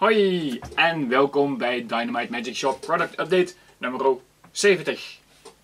Hoi en welkom bij Dynamite Magic Shop Product Update nummer 70.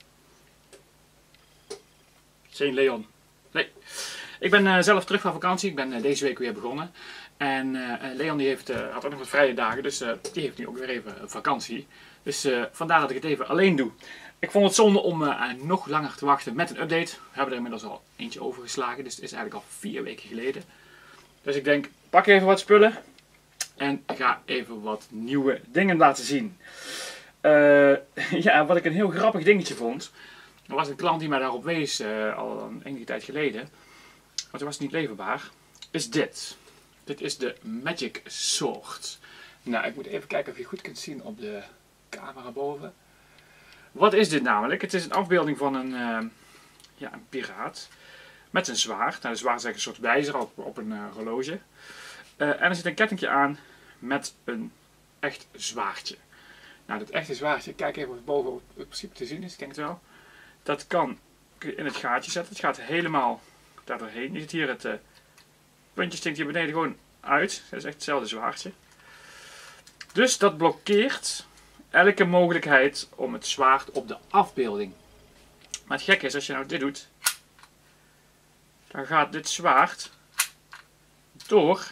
Geen Leon. Nee. Ik ben zelf terug van vakantie. Ik ben deze week weer begonnen. En Leon die had ook nog wat vrije dagen, dus die heeft nu ook weer even vakantie. Dus vandaar dat ik het even alleen doe. Ik vond het zonde om nog langer te wachten met een update. We hebben er inmiddels al eentje overgeslagen, dus het is eigenlijk al 4 weken geleden. Dus ik denk, pak even wat spullen. En ga even wat nieuwe dingen laten zien. Ja, wat ik een heel grappig dingetje vond. Er was een klant die mij daarop wees al een enige tijd geleden. Maar toen was het niet leverbaar. Is dit. Dit is de Magic Sword. Nou, ik moet even kijken of je goed kunt zien op de camera boven. Wat is dit namelijk? Het is een afbeelding van een piraat. Met een zwaard. Nou, de zwaard is eigenlijk een soort wijzer op een horloge. En er zit een kettingje aan met een echt zwaardje. Nou, dat echte zwaardje, kijk even of boven het principe te zien is, ik denk het wel. Dat kun je in het gaatje zetten. Het gaat helemaal daar doorheen. Je ziet hier het puntje stinkt hier beneden gewoon uit. Dat is echt hetzelfde zwaardje. Dus dat blokkeert elke mogelijkheid om het zwaard op de afbeelding. Maar het gekke is, als je nou dit doet, dan gaat dit zwaard door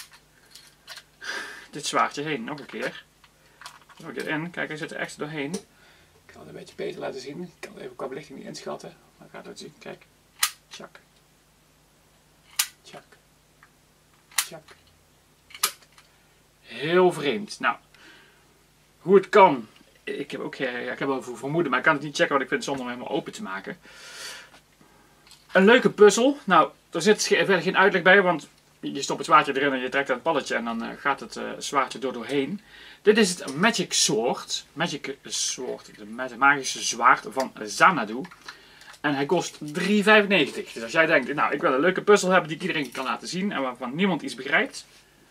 dit zwaardje heen. Nog een keer. Nog erin. Kijk, hij zit er echt doorheen. Ik kan het een beetje beter laten zien. Ik kan het even qua belichting niet inschatten. Maar ik ga het zien. Kijk. Tjak. Tjak. Tjak. Tjak. Heel vreemd. Nou, hoe het kan. Ik heb wel vermoeden, maar ik kan het niet checken, want ik vind het zonde om hem helemaal open te maken. Een leuke puzzel. Nou, er zit verder geen uitleg bij, want je stopt het zwaardje erin en je trekt aan het palletje en dan gaat het zwaardje doorheen. Dit is het Magic Sword. Magic Sword, het magische zwaard van Xanadu. En hij kost €3,95. Dus als jij denkt, nou ik wil een leuke puzzel hebben die ik iedereen kan laten zien en waarvan niemand iets begrijpt.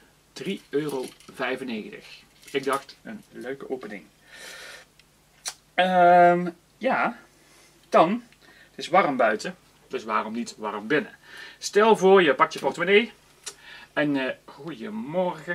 €3,95. Ik dacht, een leuke opening. Ja, dan, het is warm buiten, dus waarom niet warm binnen? Stel voor, je pakt je portemonnee en goedemorgen.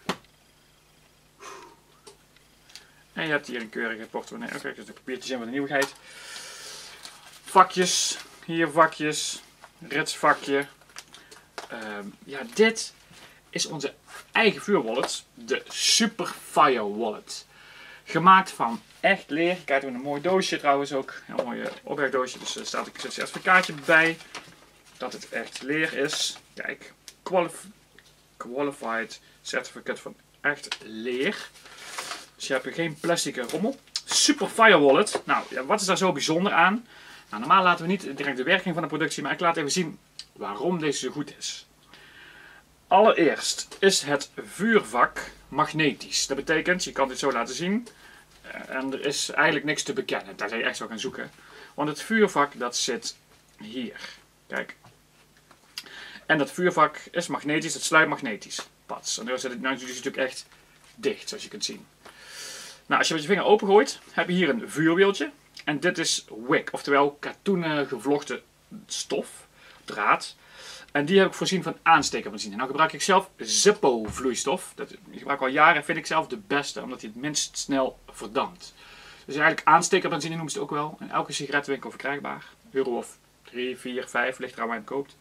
En je hebt hier een keurige portemonnee. Oké, kijk, er papiertjes in van de nieuwigheid. Vakjes, hier vakjes, ritsvakje. Ja, dit is onze eigen vuurwallet, de Super Fire Wallet. Gemaakt van echt leer. Kijk, we een mooi doosje trouwens ook. Een mooi opbergdoosje. Dus er staat een certificaatje bij dat het echt leer is. Kijk, Qualified Certificate van echt leer. Dus je hebt geen plastic rommel. Super Fire Wallet. Nou, ja, wat is daar zo bijzonder aan? Nou, normaal laten we niet direct de werking van de productie, maar ik laat even zien waarom deze zo goed is. Allereerst is het vuurvak magnetisch. Dat betekent, je kan dit zo laten zien. En er is eigenlijk niks te bekennen. Daar zou je echt zo gaan zoeken. Want het vuurvak dat zit hier. Kijk. En dat vuurvak is magnetisch. Het sluit magnetisch. Pats. En nu zit het natuurlijk echt dicht, zoals je kunt zien. Nou, als je met je vinger opengooit, heb je hier een vuurwieltje. En dit is wick, oftewel katoenen gevlochten stof, draad. En die heb ik voorzien van aanstekerbenzine. Nou gebruik ik zelf Zippo vloeistof. Dat gebruik ik al jaren en vind ik zelf de beste, omdat hij het minst snel verdampt. Dus eigenlijk aanstekerbenzine noemen ze het ook wel. In elke sigarettenwinkel verkrijgbaar. Euro of 3, 4, 5, ligt eraan waar je het koopt.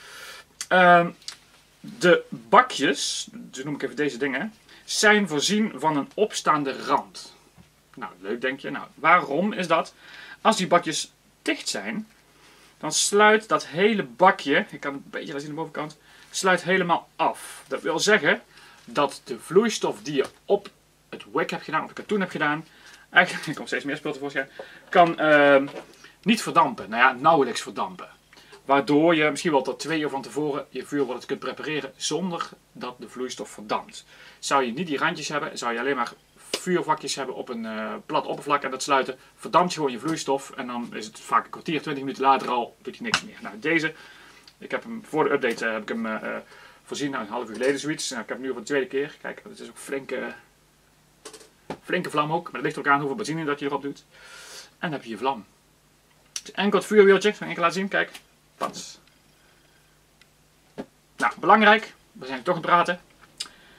De bakjes, dus noem ik even deze dingen, zijn voorzien van een opstaande rand. Nou, leuk denk je. Nou, waarom is dat? Als die bakjes dicht zijn, dan sluit dat hele bakje, ik kan het een beetje laten zien aan de bovenkant, sluit helemaal af. Dat wil zeggen dat de vloeistof die je op het wick hebt gedaan, op het katoen hebt gedaan, eigenlijk, er komt steeds meer spul tevoorschijn, kan niet verdampen. Nou ja, nauwelijks verdampen. Waardoor je misschien wel tot 2 uur van tevoren je vuurwallet kunt prepareren zonder dat de vloeistof verdampt. Zou je niet die randjes hebben, zou je alleen maar vuurvakjes hebben op een plat oppervlak en dat sluiten, verdampt je gewoon je vloeistof en dan is het vaak een kwartier, 20 minuten later al, doet hij niks meer. Nou, deze, ik heb hem voor de update heb ik hem voorzien, nou, een half uur geleden zoiets. Nou, ik heb hem nu voor de tweede keer. Kijk, het is ook flinke vlam ook, maar het ligt ook aan hoeveel benzine dat je erop doet. En dan heb je je vlam. Het is enkel het vuurwieltje, ik zal één keer laten zien, kijk. Pats. Nou, belangrijk, we zijn toch aan het praten.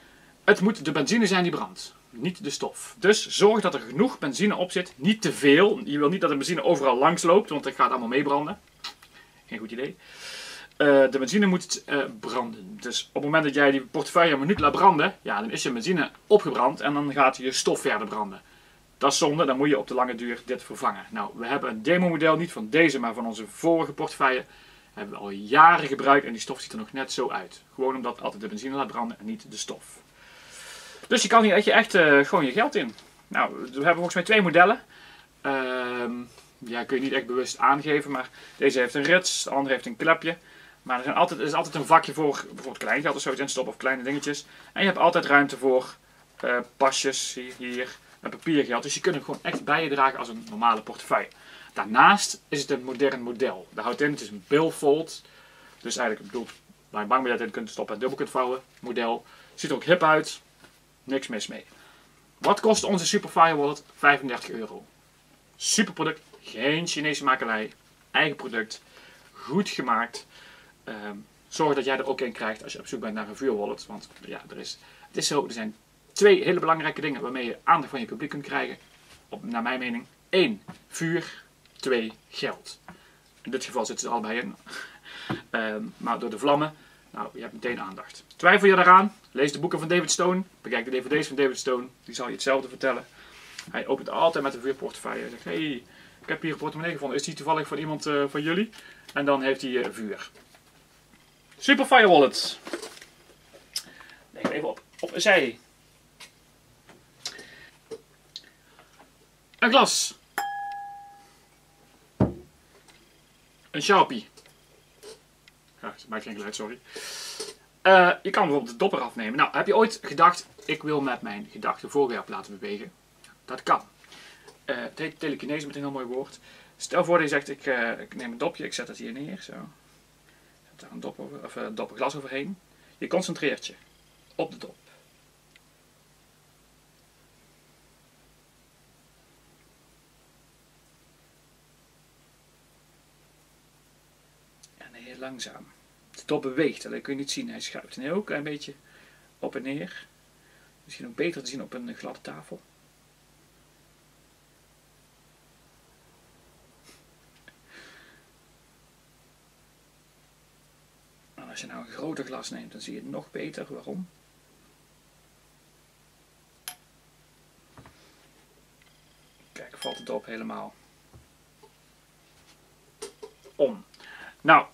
Het moet de benzine zijn die brandt, niet de stof. Dus zorg dat er genoeg benzine op zit, niet te veel. Je wil niet dat de benzine overal langs loopt, want dat gaat allemaal meebranden. Geen goed idee. De benzine moet branden. Dus op het moment dat jij die portefeuille een minuut laat branden, ja, dan is je benzine opgebrand en dan gaat je stof verder branden. Dat is zonde, dan moet je op de lange duur dit vervangen. Nou, we hebben een demo model, niet van deze, maar van onze vorige portefeuille. Hebben we al jaren gebruikt en die stof ziet er nog net zo uit. Gewoon omdat altijd de benzine laat branden en niet de stof. Dus je kan hier echt gewoon je geld in. Nou, we hebben volgens mij 2 modellen. Ja, kun je niet echt bewust aangeven, maar deze heeft een rits, de andere heeft een klepje. Maar er is altijd een vakje voor bijvoorbeeld klein geld of zoiets in stoppen of kleine dingetjes. En je hebt altijd ruimte voor pasjes, hier, en papiergeld. Dus je kunt hem gewoon echt bij je dragen als een normale portefeuille. Daarnaast is het een modern model. Dat houdt in, het is een billfold. Dus eigenlijk bedoeld waar je bankbiljet in kunt stoppen en dubbel kunt vouwen. Model. Ziet er ook hip uit. Niks mis mee. Wat kost onze Super Fire Wallet? €35. Super product. Geen Chinese makelij. Eigen product. Goed gemaakt. Zorg dat jij er ook een krijgt als je op zoek bent naar een vuurwallet. Want ja, het is zo, er zijn 2 hele belangrijke dingen waarmee je aandacht van je publiek kunt krijgen. Naar mijn mening. 1. Vuur. 2. Geld. In dit geval zitten ze allebei in. Maar door de vlammen, nou, je hebt meteen aandacht. Twijfel je daaraan? Lees de boeken van David Stone. Bekijk de dvd's van David Stone. Die zal je hetzelfde vertellen. Hij opent altijd met een vuurportefeuille. Hij zegt, hey, ik heb hier een portemonnee gevonden. Is die toevallig voor iemand van jullie? En dan heeft hij vuur. Super Fire Wallet. Leg even op een zij. Een glas. Een Sharpie. Ja, dat maakt geen geluid, sorry. Je kan bijvoorbeeld de dopper afnemen. Nou, heb je ooit gedacht, ik wil met mijn gedachten voorwerp laten bewegen? Dat kan. Het heet telekinese met een heel mooi woord. Stel voor dat je zegt, ik neem een dopje, ik zet het hier neer, zo. Zet daar een dopper glas overheen. Je concentreert je op de dop. En heel langzaam. De dop beweegt, alleen kun je niet zien. Hij schuift een heel klein beetje op en neer. Misschien ook beter te zien op een gladde tafel. En als je nou een groter glas neemt, dan zie je het nog beter. Waarom? Kijk, valt de dop helemaal om. Nou,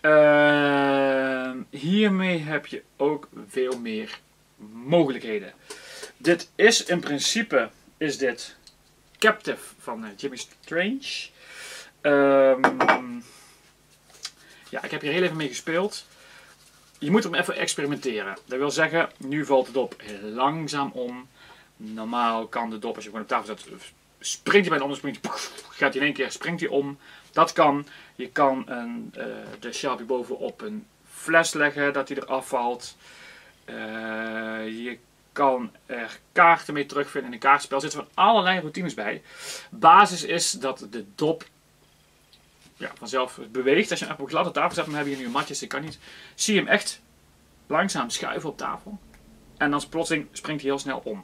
hiermee heb je ook veel meer mogelijkheden. Dit is in principe dit Captive van Jimmy Strange. Ja, ik heb hier heel even mee gespeeld. Je moet hem even experimenteren. Dat wil zeggen, nu valt de dop heel langzaam om. Normaal kan de dop, als je gewoon op tafel zet, springt hij bij de onderspringt, gaat hij in één keer, springt hij om. Dat kan. Je kan de Sharpie bovenop een fles leggen, dat hij eraf valt. Je kan er kaarten mee terugvinden in een kaartspel. Er zitten van allerlei routines bij. Basis is dat de dop vanzelf beweegt. Als je hem op een gladde tafel zet, dan heb je nu een matjes, ik kan niet. Zie je hem echt langzaam schuiven op tafel. En dan plotseling springt hij heel snel om.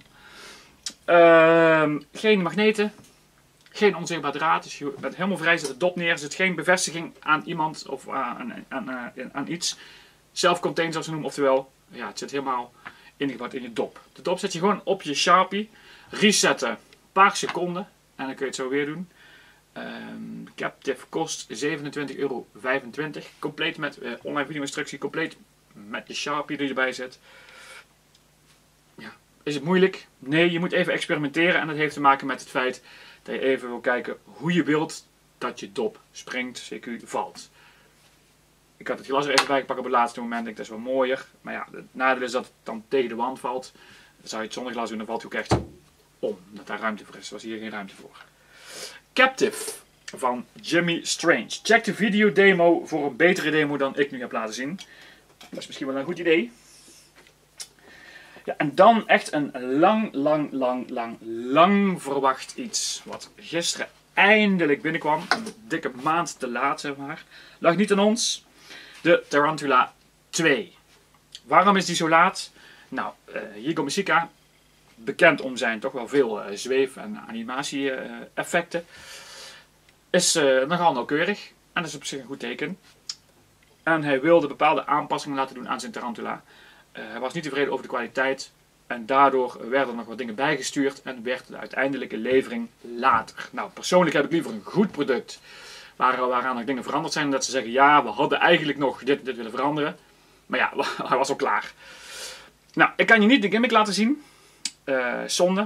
Geen magneten. Geen onzichtbaar draad. Dus je bent helemaal vrij, zet de dop neer. Er zit geen bevestiging aan iemand of aan iets. Self-contained zoals ze noemen. Oftewel, ja, het zit helemaal ingebouwd in je dop. De dop zet je gewoon op je Sharpie. Resetten. Een paar seconden. En dan kun je het zo weer doen. Captive kost €27,25. Compleet met online video instructie. Compleet met de Sharpie die erbij zit. Ja. Is het moeilijk? Nee, je moet even experimenteren. En dat heeft te maken met het feit dat je even wil kijken hoe je wilt dat je dop springt, CQ valt. Ik had het glas er even bij gepakt op het laatste moment. Ik denk dat is wel mooier. Maar ja, het nadeel is dat het dan tegen de wand valt. Dan zou je het zonder glas doen, dan valt hij ook echt om. Dat daar ruimte voor is. Er was hier geen ruimte voor. Captive van Jimmy Strange. Check de video demo voor een betere demo dan ik nu heb laten zien. Dat is misschien wel een goed idee. Ja, en dan echt een lang verwacht iets. Wat gisteren eindelijk binnenkwam. Een dikke maand te laat, zeg maar. Lag niet aan ons. De Tarantula 2. Waarom is die zo laat? Nou, Yigo Musica, bekend om zijn toch wel veel zweef- en animatie-effecten, is nogal nauwkeurig. En dat is op zich een goed teken. En hij wilde bepaalde aanpassingen laten doen aan zijn Tarantula. Hij was niet tevreden over de kwaliteit. En daardoor werden er nog wat dingen bijgestuurd. En werd de uiteindelijke levering later. Nou, persoonlijk heb ik liever een goed product. Waaraan nog dingen veranderd zijn. En dat ze zeggen, ja, we hadden eigenlijk nog dit willen veranderen. Maar ja, hij was al klaar. Nou, ik kan je niet de gimmick laten zien. Zonde.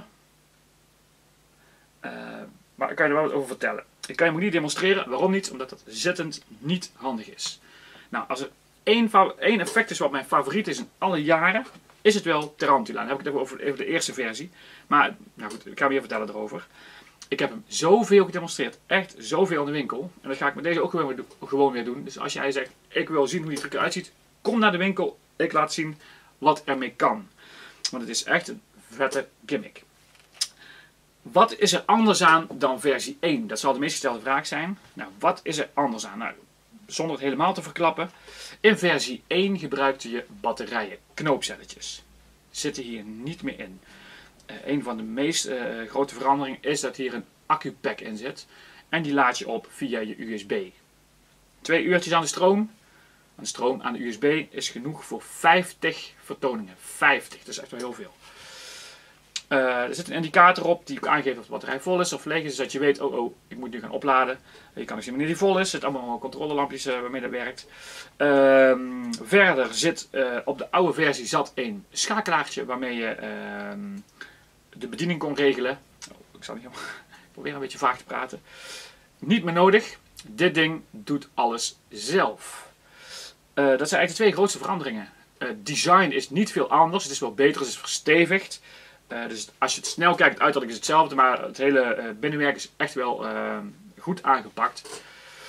Maar ik kan je er wel wat over vertellen. Ik kan je ook niet demonstreren. Waarom niet? Omdat dat zittend niet handig is. Nou, als er één effect is wat mijn favoriet is in alle jaren, is het wel Tarantula. Dan heb ik het over de eerste versie. Maar, nou goed, ik ga weer vertellen erover. Ik heb hem zoveel gedemonstreerd. Echt zoveel in de winkel. En dat ga ik met deze ook gewoon weer doen. Dus als jij zegt, ik wil zien hoe die truc eruit ziet, kom naar de winkel. Ik laat zien wat ermee kan. Want het is echt een vette gimmick. Wat is er anders aan dan versie 1? Dat zal de meest gestelde vraag zijn. Nou, wat is er anders aan? Nou, zonder het helemaal te verklappen. In versie 1 gebruikte je batterijen, knoopcelletjes. Zitten hier niet meer in. Een van de meest grote veranderingen is dat hier een accupack in zit. En die laad je op via je USB. 2 uurtjes aan de stroom. Aan de USB is genoeg voor 50 vertoningen. 50, dat is echt wel heel veel. Er zit een indicator op die aangeeft of de batterij vol is of leeg is. Zodat je weet, oh, ik moet nu gaan opladen. Je kan ook zien wanneer die vol is. Er zitten allemaal controlelampjes waarmee dat werkt. Verder zit op de oude versie zat een schakelaartje waarmee je de bediening kon regelen. Oh, ik zal niet helemaal proberen een beetje vaag te praten. Niet meer nodig. Dit ding doet alles zelf. Dat zijn eigenlijk de 2 grootste veranderingen. Design is niet veel anders. Het is wel beter, het is verstevigd. Dus als je het snel kijkt, het uiterlijk is hetzelfde, maar het hele binnenwerk is echt wel goed aangepakt.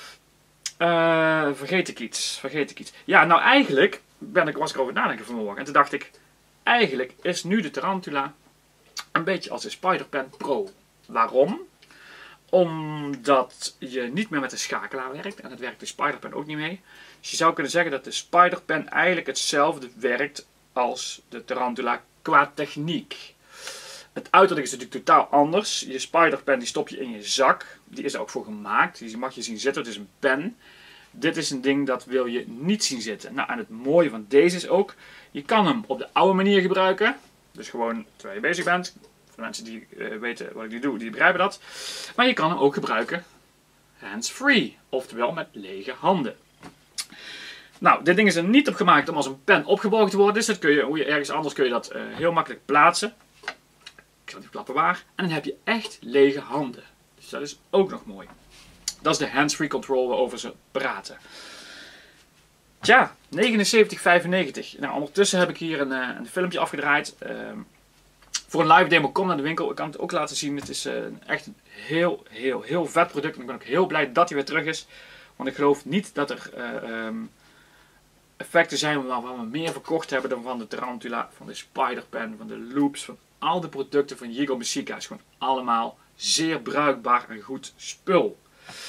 Vergeet ik iets? Ja, nou eigenlijk was ik over het nadenken vanmorgen. En toen dacht ik, eigenlijk is nu de Tarantula een beetje als de Spider-Pen Pro. Waarom? Omdat je niet meer met de schakelaar werkt. En dat werkt de Spider-Pen ook niet mee. Dus je zou kunnen zeggen dat de Spider-Pen eigenlijk hetzelfde werkt als de Tarantula qua techniek. Het uiterlijk is natuurlijk totaal anders. Je Spider-Pen die stop je in je zak. Die is er ook voor gemaakt. Die mag je zien zitten. Het is een pen. Dit is een ding dat wil je niet zien zitten. Nou, en het mooie van deze is ook, je kan hem op de oude manier gebruiken. Dus gewoon terwijl je bezig bent. Voor de mensen die weten wat ik nu doe, die begrijpen dat. Maar je kan hem ook gebruiken hands-free. Oftewel met lege handen. Nou, dit ding is er niet op gemaakt om als een pen opgeborgen te worden. Dus dat kun je, ergens anders kun je dat heel makkelijk plaatsen. Ik zal niet verklappen waar. En dan heb je echt lege handen. Dus dat is ook nog mooi. Dat is de hands-free control waarover ze praten. Tja, 79,95. Nou, ondertussen heb ik hier een filmpje afgedraaid. Voor een live demo, kom naar de winkel. Ik kan het ook laten zien. Het is echt een heel vet product. En ik ben ook heel blij dat hij weer terug is. Want ik geloof niet dat er effecten zijn waarvan we meer verkocht hebben dan van de Tarantula, van de Spider-Pen, van de Loops, van al de producten van Yigo Musica. Het is gewoon allemaal zeer bruikbaar en goed spul.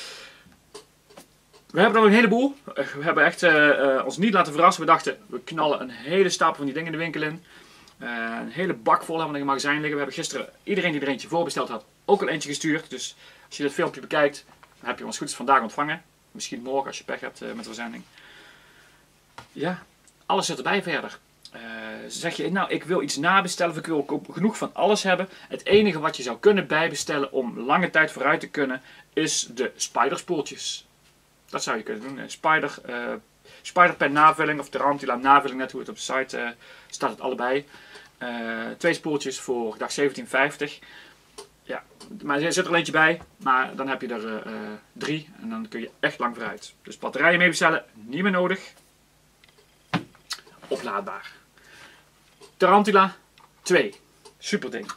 We hebben er een heleboel. We hebben echt ons niet laten verrassen. We dachten, we knallen een hele stapel van die dingen in de winkel in. Een hele bak vol hebben we in het magazijn liggen. We hebben gisteren iedereen die er eentje voorbesteld had ook al eentje gestuurd. Dus als je dit filmpje bekijkt, dan heb je ons goed vandaag ontvangen. Misschien morgen als je pech hebt met de verzending. Ja, alles zit erbij verder. Zeg je, nou ik wil iets nabestellen of ik wil genoeg van alles hebben. Het enige wat je zou kunnen bijbestellen om lange tijd vooruit te kunnen is de spiderspoeltjes. Dat zou je kunnen doen. Spider-Pen navulling of Tarantula navulling, net hoe het op de site staat het allebei. 2 spoeltjes voor dag 17,50. Ja, maar er zit er eentje bij, maar dan heb je er 3 en dan kun je echt lang vooruit. Dus batterijen mee bestellen, niet meer nodig. Oplaadbaar. Tarantula 2. Super ding.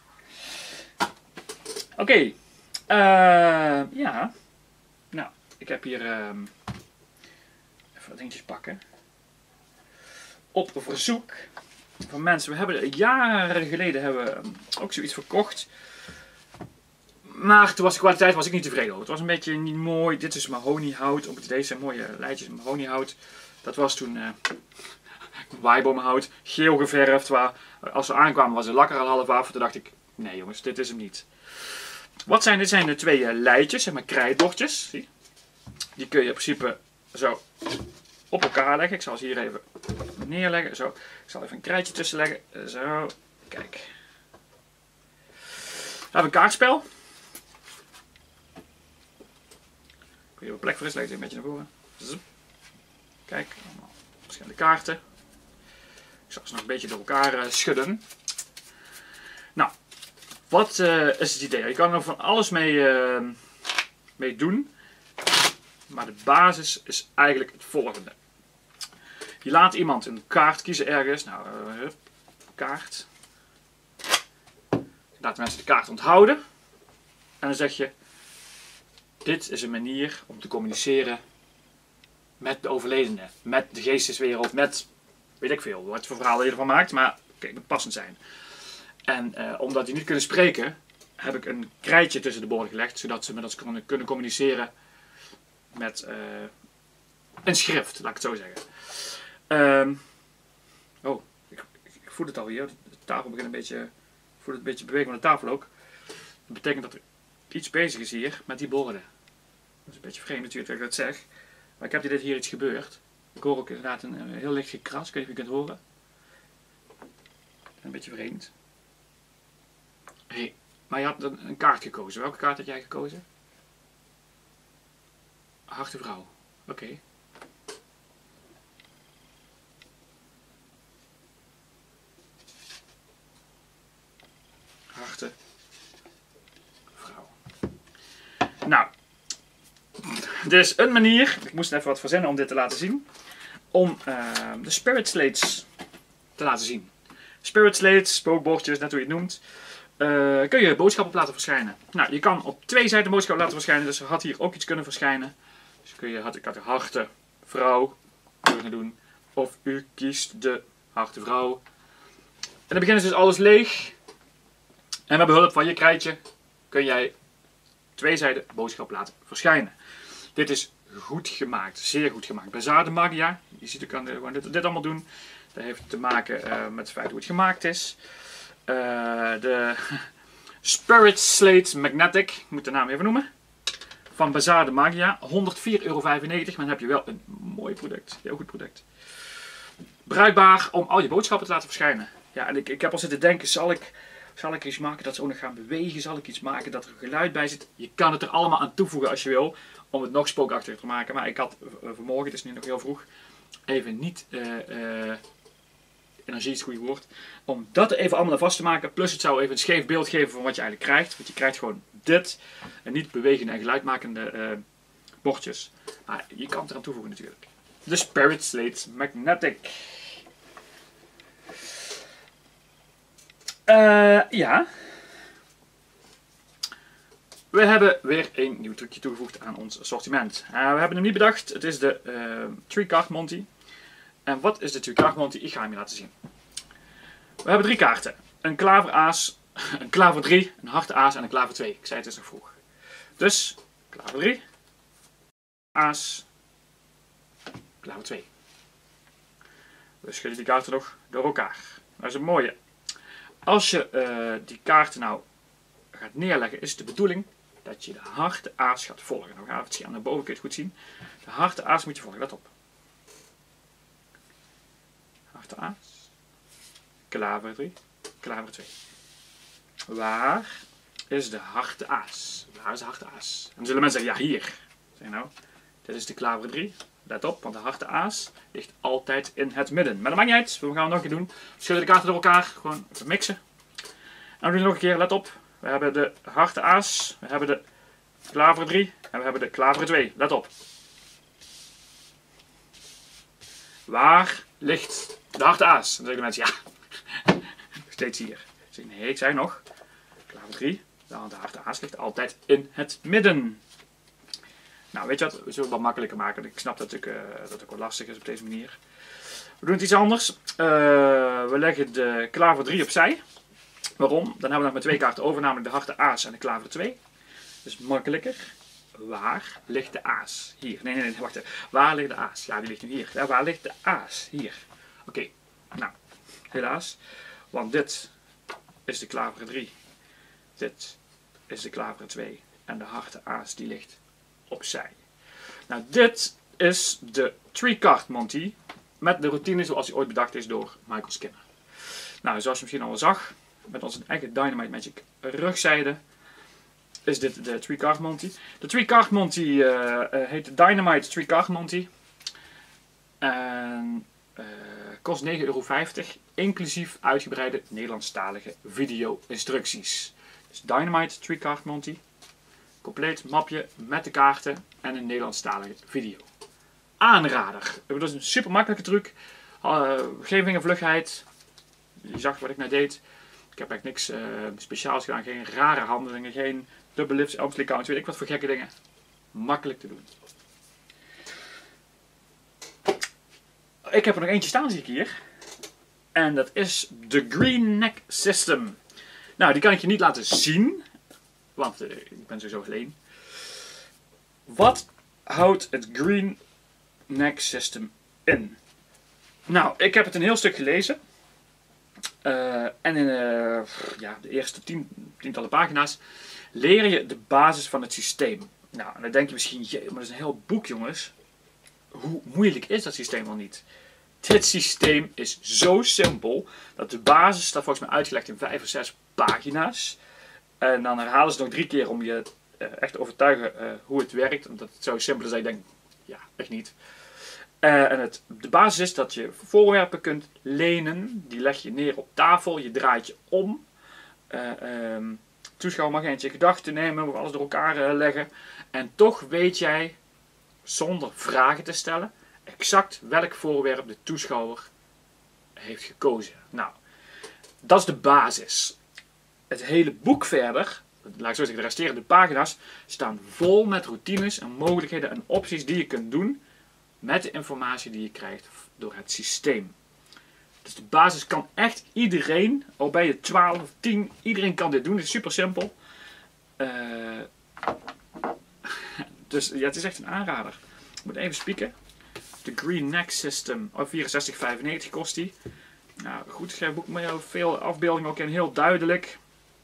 Oké. Ja. Nou, ik heb hier even wat dingetjes pakken. Op verzoek van mensen. We hebben jaren geleden ook zoiets verkocht. Maar toen was de kwaliteit ik niet tevreden over. Het was een beetje niet mooi. Dit is mahoniehout. Ook deze zijn mooie lijntjes mahoniehout. Dat was toen Waaiboomhout, geel geverfd. Waar, als we aankwamen was de lak er al half af. Toen dacht ik, nee jongens, dit is hem niet. Wat zijn dit? Zijn de twee leidjes, zeg maar krijtbordjes. Zie? Die kun je in principe zo op elkaar leggen. Ik zal ze hier even neerleggen. Zo. Ik zal even een krijtje tussen leggen. Zo. Kijk. We hebben een kaartspel. Ik weet niet of er plek voor is. Leg het een beetje naar voren. Kijk. Allemaal verschillende kaarten. Ik zal ze nog een beetje door elkaar schudden. Nou. Wat is het idee? Je kan er van alles mee doen. Maar de basis is eigenlijk het volgende. Je laat iemand een kaart kiezen ergens. Nou, kaart. Je laat mensen de kaart onthouden. En dan zeg je, dit is een manier om te communiceren met de overledene. Met de geesteswereld, met, weet ik veel, wat voor verhaal je ervan maakt. Maar het moet passend zijn. En omdat die niet kunnen spreken, heb ik een krijtje tussen de borden gelegd. Zodat ze met ons kunnen communiceren met een schrift, laat ik het zo zeggen. Ik voel het alweer. De tafel begint een beetje, ik voel het een beetje bewegen van de tafel ook. Dat betekent dat er iets bezig is hier met die borden. Dat is een beetje vreemd natuurlijk dat ik dat zeg. Maar ik heb dit hier iets gebeurd. Ik hoor ook inderdaad een heel licht gekras. Ik weet niet of je kunt horen. Een beetje vreemd. Hey, maar je had een kaart gekozen. Welke kaart had jij gekozen? Harte vrouw. Oké. Harte vrouw. Nou. Er is een manier. Ik moest even wat verzinnen om dit te laten zien. Om de spirit slates te laten zien. Spirit slates, spookbordjes, net hoe je het noemt. Kun je boodschappen op laten verschijnen. Nou, je kan op twee zijden boodschappen laten verschijnen. Dus er had hier ook iets kunnen verschijnen. Dus ik had de harte vrouw kunnen doen. Of u kiest de harte vrouw. En dan beginnen ze dus alles leeg. En met behulp van je krijtje kun jij twee zijden boodschap laten verschijnen. Dit is goed gemaakt. Zeer goed gemaakt. Bazar de Magia. Je ziet, ik kan gewoon dit allemaal doen. Dat heeft te maken met het feit hoe het gemaakt is. De Spirit Slate Magnetic, ik moet de naam even noemen, van Bazar de Magia, €104,95, maar dan heb je wel een mooi product, heel goed product. Bruikbaar om al je boodschappen te laten verschijnen. Ja, en ik heb al zitten denken, zal ik iets maken dat ze ook nog gaan bewegen, zal ik iets maken dat er geluid bij zit. Je kan het er allemaal aan toevoegen als je wil, om het nog spookachtiger te maken, maar ik had vanmorgen, het is nu nog heel vroeg, even niet... energie is het goede woord. Om dat er even allemaal aan vast te maken. Plus het zou even een scheef beeld geven van wat je eigenlijk krijgt. Want je krijgt gewoon dit. En niet bewegende en geluidmakende bordjes. Maar je kan het eraan toevoegen natuurlijk. De Spirit Slate Magnetic. Ja. We hebben weer een nieuw trucje toegevoegd aan ons assortiment. We hebben hem niet bedacht. Het is de 3-card Monty. En wat is de 3-card Monty? Ik ga hem je laten zien. We hebben 3 kaarten. Een klaver aas, een klaver 3, een harte aas en een klaver 2. Ik zei het is nog vroeg. Dus, klaver 3, aas, klaver 2. We schudden die kaarten nog door elkaar. Dat is een mooie. Als je die kaarten nou gaat neerleggen, is het de bedoeling dat je de harte aas gaat volgen. Nou gaan we het scherm naar boven, kun je het goed zien. De harte aas moet je volgen, let op. Harte aas, klaver 3, klaver 2. Waar is de harte aas? Waar is de harte aas? En dan zullen mensen zeggen, ja hier. Zeg nou, dit is de klaver 3. Let op, want de harte aas ligt altijd in het midden. Maar dat maakt niet uit, we gaan het nog een keer doen. We schudden de kaarten door elkaar, gewoon even mixen. En we doen het nog een keer, let op. We hebben de harte aas, we hebben de klaver 3 en we hebben de klaver 2. Let op. Waar ligt de harte aas? Dan zeggen de mensen, ja, steeds hier. Ik zeg, nee, ik zei nog, klaver 3, de harte aas ligt altijd in het midden. Nou, weet je wat, we zullen het wat makkelijker maken. Ik snap dat het ook wat lastig is op deze manier. We doen het iets anders. We leggen de klaver 3 opzij. Waarom? Dan hebben we nog maar 2 kaarten over, namelijk de harte aas en de klaver 2. Dus makkelijker. Waar ligt de aas? Hier. Nee, wacht even. Waar ligt de aas? Ja, die ligt nu hier. Ja, waar ligt de aas? Hier. Oké, nou, helaas. Want dit is de klaveren 3. Dit is de klaveren 2. En de harte aas die ligt opzij. Nou, dit is de 3-card Monty. Met de routine zoals die ooit bedacht is door Michael Skinner. Nou, zoals je misschien al wel zag, met onze eigen Dynamite Magic rugzijde, is dit de 3-card Monty. De 3-card Monty heet de Dynamite 3-card Monty. En kost €9,50, inclusief uitgebreide Nederlandstalige video-instructies. Dus Dynamite 3-card Monty. Compleet mapje met de kaarten en een Nederlandstalige video. Aanrader. Dat is een super makkelijke truc. Geen vingervlugheid. Je zag wat ik net deed. Ik heb eigenlijk niks speciaals gedaan. Geen rare handelingen. Geen double lifts, elk counts. Weet ik wat voor gekke dingen. Makkelijk te doen. Ik heb er nog eentje staan, zie ik hier. En dat is de Green Neck System. Nou, die kan ik je niet laten zien. Want ik ben sowieso alleen. Wat houdt het Green Neck System in? Nou, ik heb het een heel stuk gelezen. En in de eerste tientallen pagina's leer je de basis van het systeem. Nou, en dan denk je misschien, jee, maar dat is een heel boek, jongens. Hoe moeilijk is dat systeem wel niet? Dit systeem is zo simpel dat de basis staat volgens mij uitgelegd in 5 of 6 pagina's. En dan herhalen ze nog 3 keer om je echt te overtuigen hoe het werkt. Omdat het zo simpel is dat je denkt, ja, echt niet. De basis is dat je voorwerpen kunt lenen. Die leg je neer op tafel. Je draait je om. Toeschouwer mag eentje gedachten nemen. Moet alles door elkaar leggen. En toch weet jij, zonder vragen te stellen, exact welk voorwerp de toeschouwer heeft gekozen. Nou, dat is de basis. Het hele boek verder, laat ik zo zeggen, de resterende pagina's, staan vol met routines en mogelijkheden en opties die je kunt doen met de informatie die je krijgt door het systeem. Dus de basis kan echt iedereen, al ben je 12 of 10, iedereen kan dit doen. Het is super simpel. Dus ja, het is echt een aanrader. Ik moet even spieken. De Green Neck System, €64,95 kost die. Nou, goed geschreven boek met veel afbeeldingen ook in, heel duidelijk.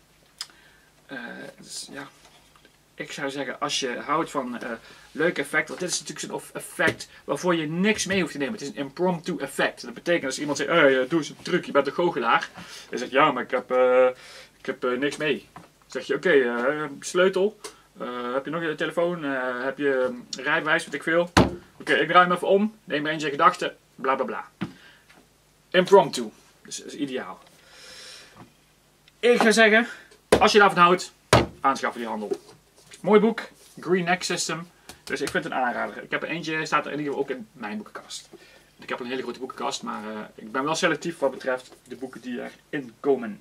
Dus ja, ik zou zeggen, als je houdt van leuke effecten, want dit is natuurlijk zo'n effect waarvoor je niks mee hoeft te nemen. Het is een impromptu effect. Dat betekent als iemand zegt, hey, doe eens een truc, je bent een goochelaar. Dan zeg je, ja, maar ik heb niks mee. Dan zeg je, oké, sleutel, heb je nog je telefoon, heb je rijbewijs, weet ik veel. Oké, ik draai hem even om, neem er eentje gedachten, bla bla bla. Impromptu, dus dat is ideaal. Ik ga zeggen, als je daarvan houdt, aanschaffen die handel. Mooi boek, Green Neck System. Dus ik vind het een aanrader. Ik heb er eentje, staat er in ieder geval ook in mijn boekenkast. Ik heb een hele grote boekenkast, maar ik ben wel selectief wat betreft de boeken die erin komen.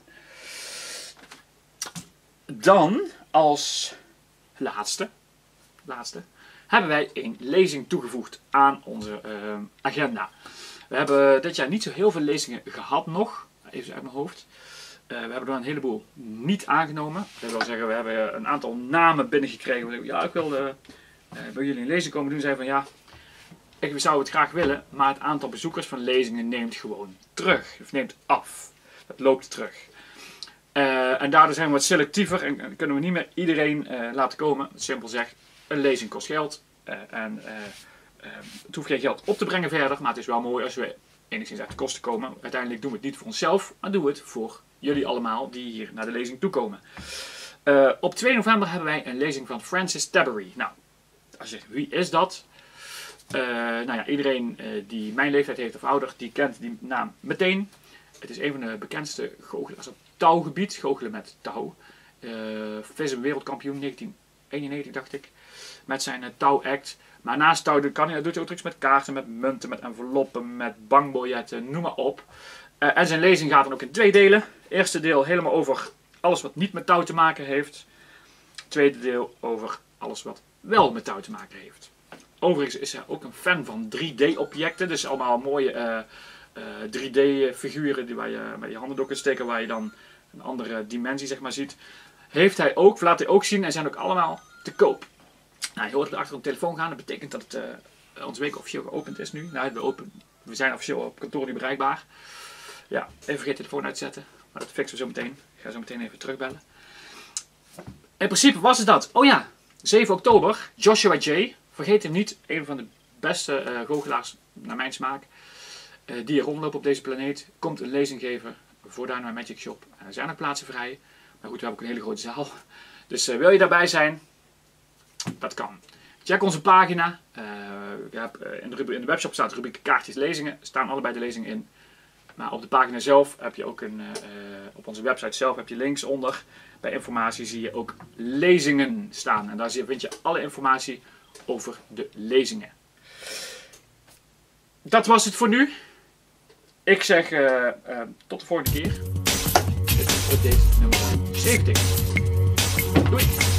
Dan, als laatste, hebben wij een lezing toegevoegd aan onze agenda. We hebben dit jaar niet zo heel veel lezingen gehad nog, even uit mijn hoofd. We hebben er een heleboel niet aangenomen. Dat wil zeggen, we hebben een aantal namen binnengekregen. We zeggen, ja, ik wil bij jullie een lezing komen doen. Zeiden van ja, ik zou het graag willen, maar het aantal bezoekers van lezingen neemt gewoon terug. Of neemt af. Dat loopt terug. En daardoor zijn we wat selectiever en kunnen we niet meer iedereen laten komen. Simpel zeg, een lezing kost geld. Het hoeft geen geld op te brengen verder, maar het is wel mooi als we enigszins uit de kosten komen. Uiteindelijk doen we het niet voor onszelf, maar doen we het voor jullie allemaal die hier naar de lezing toekomen. Op 2 november hebben wij een lezing van Francis Tabbery. Nou, als je zegt, wie is dat? Nou ja, iedereen die mijn leeftijd heeft of ouder, die kent die naam meteen. Het is een van de bekendste goochelaars op touwgebied, goochelen met touw. FISM wereldkampioen 1991 dacht ik, met zijn touwact. Maar naast touw doet hij ook trucs met kaarten, met munten, met enveloppen, met bankbiljetten, noem maar op. En zijn lezing gaat dan ook in 2 delen. Eerste deel helemaal over alles wat niet met touw te maken heeft. Tweede deel over alles wat wel met touw te maken heeft. Overigens is hij ook een fan van 3D-objecten. Dus allemaal mooie 3D-figuren waar je met je handen door kunt steken, waar je dan een andere dimensie zeg maar ziet. Heeft hij ook, laat hij ook zien en zijn ook allemaal te koop. Nou, je hoort het achter op de telefoon gaan. Dat betekent dat onze week officieel geopend is nu. Nou, we We zijn officieel op kantoor niet bereikbaar. Ja, even vergeet de telefoon uit te zetten. Maar dat fixen we zo meteen. Ik ga zo meteen even terugbellen. In principe was het dat. Oh ja, 7 oktober. Joshua J. Vergeet hem niet. Een van de beste goochelaars naar mijn smaak. Die er rondlopen op deze planeet. Komt een lezing geven voor Dynamite Magic Shop. Er zijn nog plaatsen vrij. Maar goed, we hebben ook een hele grote zaal. Dus wil je daarbij zijn? Dat kan. Check onze pagina. In de webshop staat de rubriek kaartjes lezingen. Er staan allebei de lezingen in. Maar op de pagina zelf heb je ook op onze website zelf heb je links onder. Bij informatie zie je ook lezingen staan. En daar vind je alle informatie over de lezingen. Dat was het voor nu. Ik zeg tot de volgende keer. Dit is update nummer 70. Doei!